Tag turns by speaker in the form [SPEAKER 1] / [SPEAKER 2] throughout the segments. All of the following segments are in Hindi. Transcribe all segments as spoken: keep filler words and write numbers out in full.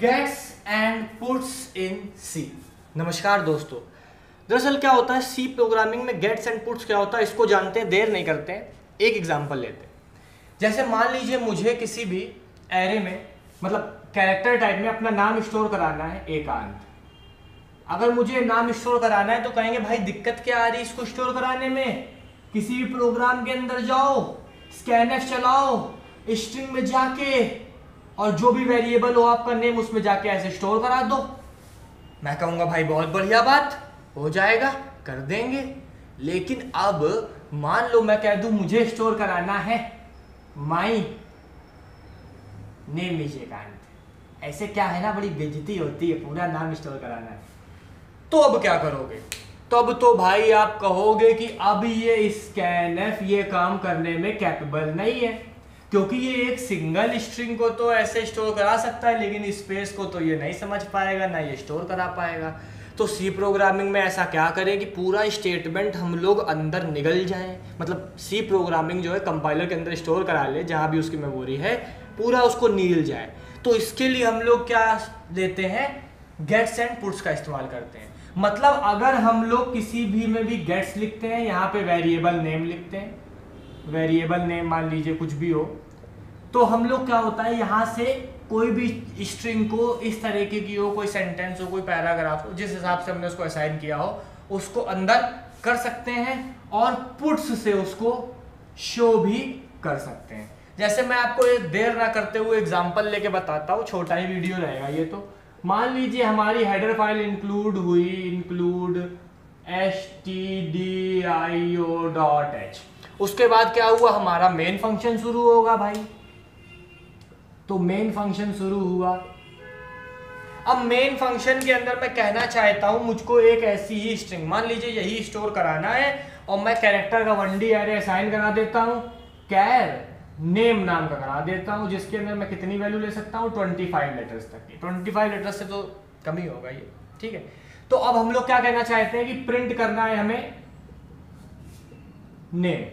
[SPEAKER 1] Gets and puts in C. नमस्कार दोस्तों, दरअसल क्या होता है सी प्रोग्रामिंग में गेट्स एंड पुट्स क्या होता है इसको जानते हैं, देर नहीं करते हैं। एक एग्जांपल लेते हैं। जैसे मान लीजिए मुझे किसी भी एरे में मतलब कैरेक्टर टाइप में अपना नाम स्टोर कराना है एकांत। अगर मुझे नाम स्टोर कराना है तो कहेंगे भाई दिक्कत क्या आ रही है इसको स्टोर कराने में। किसी भी प्रोग्राम के अंदर जाओ, स्कैनएफ चलाओ, स्ट्रिंग में जाके और जो भी वेरिएबल हो आपका नेम उसमें जाके ऐसे स्टोर करा दो। मैं कहूंगा भाई बहुत बढ़िया बात, हो जाएगा, कर देंगे। लेकिन अब मान लो मैं कह दूं मुझे स्टोर कराना है माई नेम इज एकांत। ऐसे क्या है ना, बड़ी बेइज्जती होती है, पूरा नाम स्टोर कराना है। तो अब क्या करोगे? तब तो भाई आप कहोगे कि अब ये स्कैनएफ ये काम करने में कैपेबल नहीं है, क्योंकि ये एक सिंगल स्ट्रिंग को तो ऐसे स्टोर करा सकता है लेकिन स्पेस को तो ये नहीं समझ पाएगा, ना ये स्टोर करा पाएगा। तो सी प्रोग्रामिंग में ऐसा क्या करें कि पूरा स्टेटमेंट हम लोग अंदर निगल जाएं, मतलब सी प्रोग्रामिंग जो है कंपाइलर के अंदर स्टोर करा ले, जहां भी उसकी मेमोरी है पूरा उसको निगल जाए। तो इसके लिए हम लोग क्या देते हैं, गेट्स एंड पुट्स का इस्तेमाल करते हैं। मतलब अगर हम लोग किसी भी में भी गेट्स लिखते हैं, यहाँ पे वेरिएबल नेम लिखते हैं, वेरिएबल नेम मान लीजिए कुछ भी हो, तो हम लोग क्या होता है यहाँ से कोई भी स्ट्रिंग को इस तरीके की हो, कोई सेंटेंस हो, कोई पैराग्राफ हो, जिस हिसाब से हमने उसको असाइन किया हो उसको अंदर कर सकते हैं और पुट्स से उसको शो भी कर सकते हैं। जैसे मैं आपको एक देर ना करते हुए एग्जांपल लेके बताता हूँ, छोटा ही वीडियो रहेगा ये। तो मान लीजिए हमारी हेडर फाइल इंक्लूड हुई, include H T D I O dot H. उसके बाद क्या हुआ, हमारा मेन फंक्शन शुरू होगा भाई। तो मेन फंक्शन शुरू हुआ। अब मेन फंक्शन के अंदर मैं कहना चाहता हूं मुझको एक ऐसी ही स्ट्रिंग, मान लीजिए यही स्टोर कराना है, और मैं कैरेक्टर का वन डी एरे असाइन करा देता हूं, कैर नेम नाम का करा देता हूं, जिसके अंदर मैं कितनी वैल्यू ले सकता हूं, पच्चीस लेटर्स तक की। पच्चीस लेटर्स से तो कम ही होगा ये, ठीक है। तो अब हम लोग क्या कहना चाहते हैं कि प्रिंट करना है हमें नेम।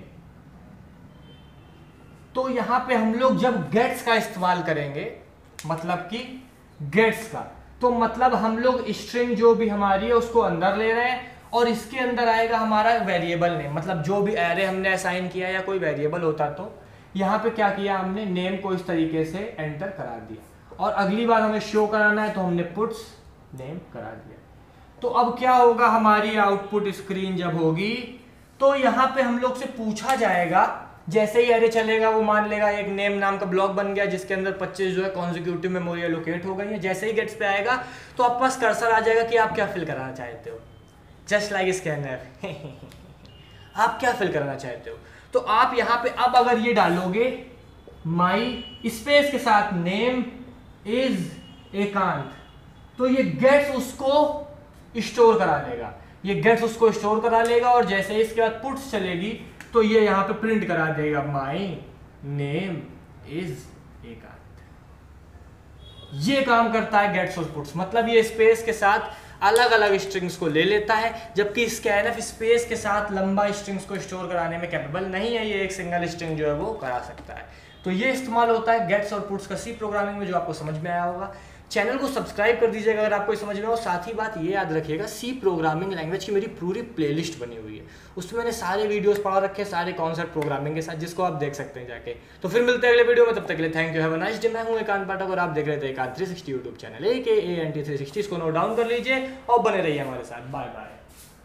[SPEAKER 1] तो यहां पे हम लोग जब गेट्स का इस्तेमाल करेंगे, मतलब कि गेट्स का, तो मतलब हम लोग स्ट्रिंग जो भी हमारी है उसको अंदर ले रहे हैं और इसके अंदर आएगा हमारा वेरिएबल नेम। मतलब जो भी एरे हमने असाइन किया या कोई वेरिएबल होता तो यहां पे क्या किया हमने, नेम को इस तरीके से एंटर करा दिया और अगली बार हमें शो कराना है तो हमने पुट्स नेम करा दिया। तो अब क्या होगा, हमारी आउटपुट स्क्रीन जब होगी तो यहां पे हम लोग से पूछा जाएगा, जैसे ही एरे चलेगा वो मान लेगा एक नेम नाम का ब्लॉक बन गया जिसके अंदर पच्चीस जो है कॉन्जिक्यूटिव मेमोरी एलोकेट हो गई है। जैसे ही गेट्स पे आएगा तो आपके पास कर्सर आ जाएगा कि आप क्या फिल कराना चाहते हो, जस्ट लाइक स्कैनर। आप क्या फिल कराना चाहते हो, तो आप यहाँ पे अब अगर ये डालोगे माई स्पेस के साथ नेम इज एकांत, तो ये गेट्स उसको स्टोर करा लेगा, ये गेट्स उसको स्टोर करा लेगा और जैसे ही इसके बाद पुट्स चलेगी तो ये यहाँ पे प्रिंट करा देगा माई नेम इज एकांत। ये काम करता है गेट्स और पुट्स। मतलब ये स्पेस के साथ अलग अलग स्ट्रिंग्स को ले लेता है, जबकि स्कैनएफ स्पेस के साथ लंबा स्ट्रिंग्स को स्टोर कराने में कैपेबल नहीं है, ये एक सिंगल स्ट्रिंग जो है वो करा सकता है। तो ये इस्तेमाल होता है गेट्स और पुट्स का सी प्रोग्रामिंग में, जो आपको समझ में आया होगा। चैनल को सब्सक्राइब कर दीजिएगा अगर आपको समझ में हो। साथ ही बात ये याद रखिएगा, सी प्रोग्रामिंग लैंग्वेज की मेरी पूरी प्लेलिस्ट बनी हुई है, उसमें मैंने सारे वीडियोस पढ़ा रखे हैं, सारे कॉन्सेप्ट प्रोग्रामिंग के साथ, जिसको आप देख सकते हैं जाके। तो फिर मिलते हैं अगले वीडियो में, तब तक के लिए thank you, have a nice day. मैं हूं एकांत पाठक और आप देख रहे थे Ekant three sixty YouTube channel, A K A N T three sixty. इसको नोट डाउन कर लीजिए और बने रहिए हमारे साथ। Bye bye.